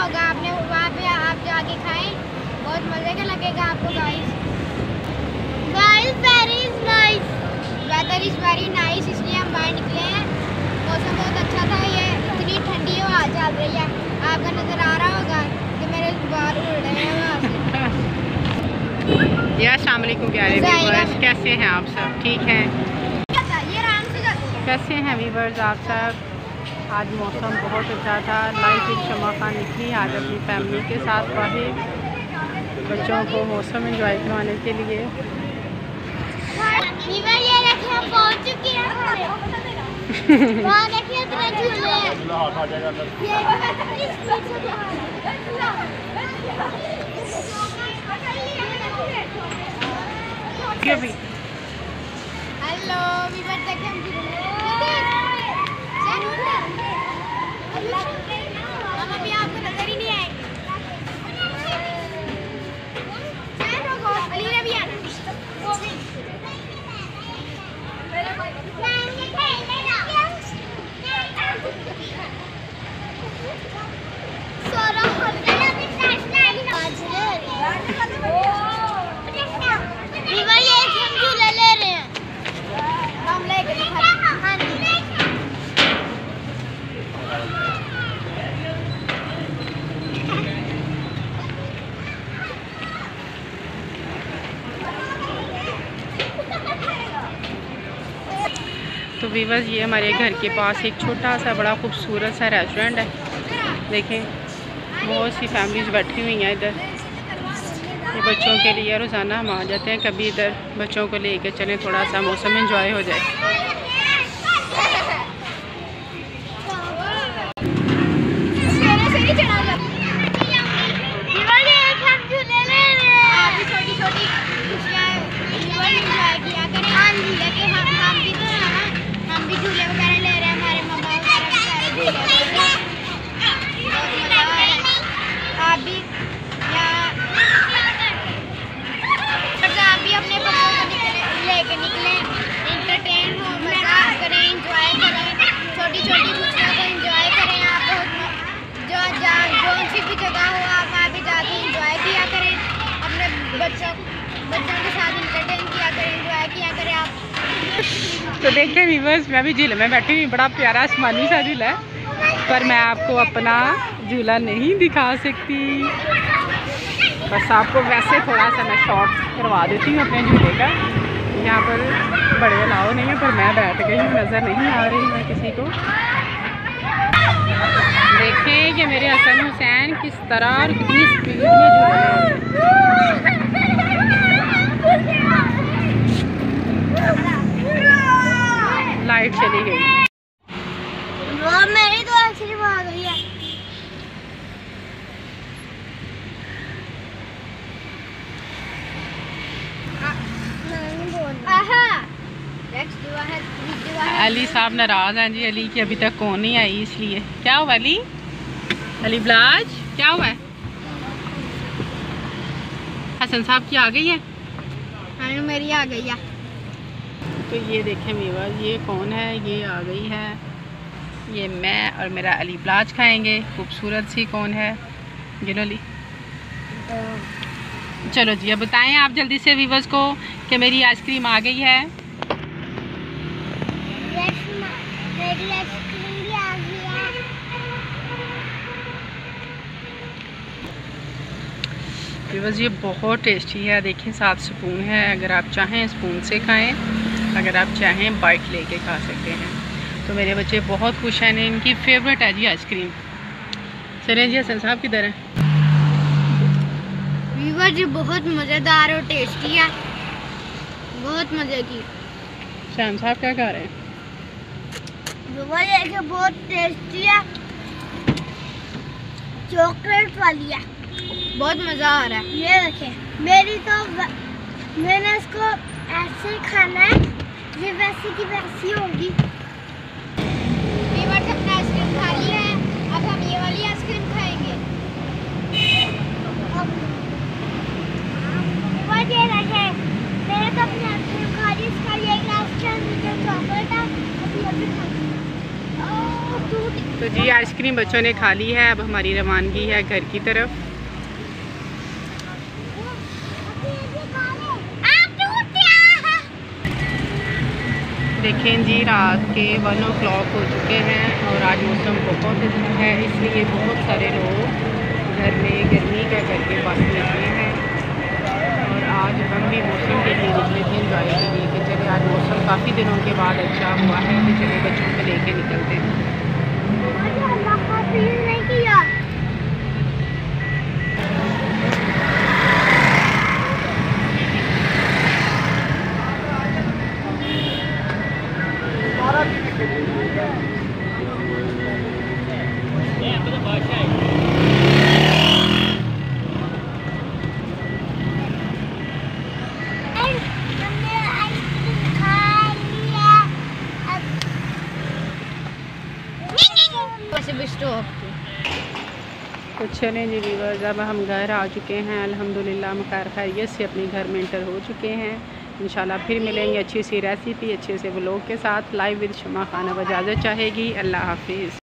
होगा आपने, वहाँ पे आप जाके खाएं, बहुत मज़े का लगेगा आपको guys. Very nice, weather is very nice, इसलिए हम बाहर निकले हैं। मौसम बहुत अच्छा था, ये इतनी ठंडी हवा चल रही है, आपका नज़र आ रहा होगा कि मेरे बाल उड़ रहे हैं वहाँ से। अस्सलाम वालेकुम प्यारे व्यूअर्स, कैसे हैं आप सब? ठीक हैं? कैसे हैं व्यूअर्स आप सब? आज मौसम बहुत अच्छा था, लाइट एक शमा खान निकली आज अपनी फैमिली के साथ बाहर बच्चों को मौसम एंजॉय करवाने के लिए। ये देखिए हम पहुंच चुके हैं। वहाँ देखिए इतने झूले हैं। हेलो वीवर, देखिए हम हम अभी आपको नजर ही नहीं आएंगे। अली ने भी आना। तो व्यूअर्स, ये हमारे घर के पास एक छोटा सा बड़ा खूबसूरत सा रेस्टोरेंट है। देखें, बहुत सी फैमिलीज बैठी हुई हैं इधर। ये बच्चों के लिए रोज़ाना हम आ जाते हैं, कभी इधर बच्चों को लेके चलें, थोड़ा सा मौसम एंजॉय हो जाए। हम भी झूले वगैरह ले रहे हैं, हमारे मम्मा आप भी अपने बच्चों को लेके निकलें, एंटरटेन हो, मजा करें, एंजॉय करें, छोटी छोटी खुशियों को एंजॉय करें। आप बहुत जो सी भी जगह हो आप वहाँ पे जाके एंजॉय किया करें, अपने बच्चों के साथ एंटरटेन किया करें, एंजॉय किया करें आप। तो देखिए व्यूअर्स, मैं भी झूले में बैठी हुई, बड़ा प्यारा आसमानी सा झूला है, पर मैं आपको अपना झूला नहीं दिखा सकती। बस आपको वैसे थोड़ा सा मैं शॉर्ट करवा देती हूँ अपने झूले का। यहाँ पर बड़े अलाव नहीं है, पर मैं बैठ गई हूँ, नज़र नहीं आ रही मैं किसी को। देखें कि मेरे हसन हुसैन किस तरह और कितनी स्पीड में झूल रहे हैं। लाइट चली गई। मेरी तो एक्चुअली आ गई है। अली साहब नाराज़ हैं जी, अली की अभी तक कौन नहीं आई, इसलिए। क्या हुआ अली? अली ब्लाज, क्या हुआ है? हसन साहब की आ गई है? हाँ, मेरी आ गई है। तो ये देखें व्यूअर्स, ये कौन है? ये आ गई है। ये मैं और मेरा अली ब्लाज खाएंगे। खूबसूरत सी कौन है? गिनो अली। चलो जी, अब बताएं आप जल्दी से व्यूअर्स को कि मेरी आइसक्रीम आ गई है। मेरी आइसक्रीम भी आ गई है। व्यूअर्स, ये बहुत टेस्टी है। देखें, 7 स्पून है, अगर आप चाहें स्पून से खाएं, अगर आप चाहें बाइट लेके खा सकते हैं। तो मेरे बच्चे बहुत खुश हैं, इनकी फेवरेट है जी आइसक्रीम। चलें जी, हसन साहब किधर हैं? व्यूअर्स, ये बहुत मज़ेदार और टेस्टी है, बहुत मज़े की। शान साहब क्या खा रहे हैं? व्यूअर्स, ये बहुत टेस्टी है, चॉकलेट वाली है, बहुत मज़ा आ रहा है। ये देखें, मैंने इसको ऐसे ही खाना है, ये वैसी की वैसी होगी। व्यूअर्स, अपना आइसक्रीम खा लिया है, अब हम ये वाली आइसक्रीम खाएंगे। ये देखें, मैंने तो अपनी आइसक्रीम खा ली, इसका ये ग्लास के अंदर चॉकलेट है, अभी खा टूट तो जी आइसक्रीम बच्चों ने खा ली है, अब हमारी रवानगी है घर की तरफ। देखें जी रात के 1 o'clock हो चुके हैं और आज मौसम बहुत अच्छा है, इसलिए बहुत सारे लोग घर में गर्मी का करके बस निकले हैं। और आज हम भी मौसम के लिए निकले थे इंजॉय के लिए कि चले आज मौसम काफ़ी दिनों के बाद अच्छा हुआ है तो चले बच्चों को लेके निकलते हैं। तो चलें जी व्यूअर्स, अब हम घर आ चुके हैं अल्हम्दुलिल्लाह, हम खैरियत से अपने घर में एंटर हो चुके हैं। इंशाल्लाह फिर मिलेंगे अच्छी सी रेसिपी अच्छे से व्लॉग के साथ। लाइव विद शमा खान अब इजाज़त चाहेगी। अल्लाह हाफिज़।